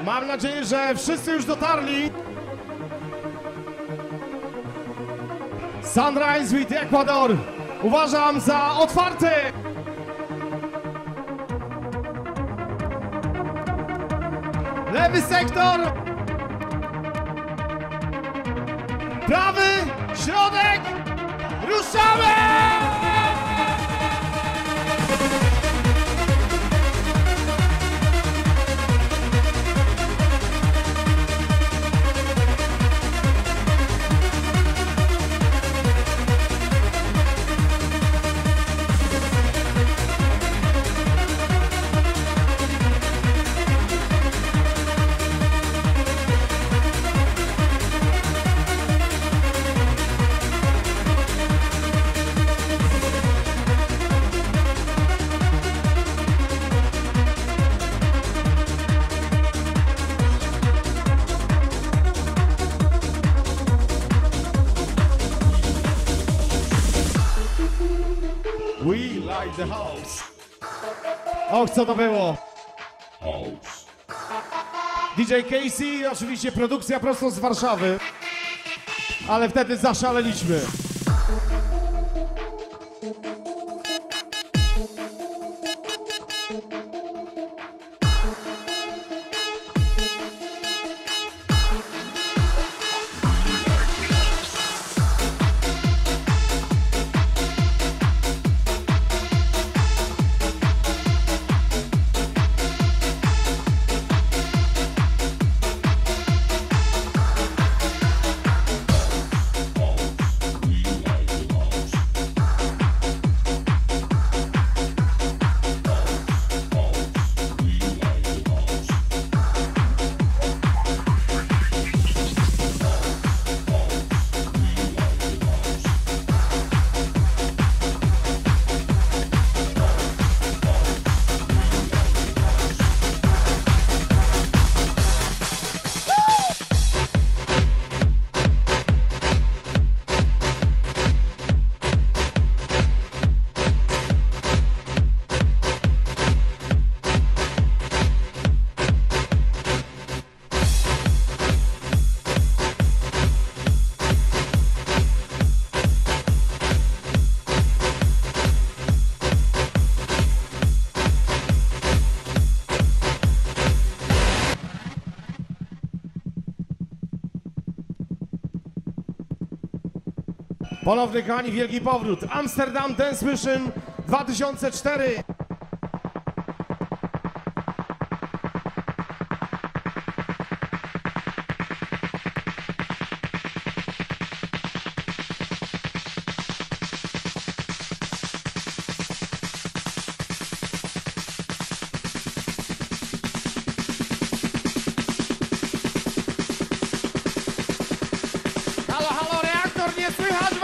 Mam nadzieję, że wszyscy już dotarli. Sunrise with Ecuador. Uważam za otwarty. Lewy sektor. Prawy, środek. Ruszamy! We like the house. Och, co to było? House. DJ Casey, oczywiście produkcja prosto z Warszawy. Ale wtedy zaszaleliśmy. Ponowny, kochani, wielki powrót. Amsterdam Dance Mission 2004. Halo, halo, reaktor, nie słychać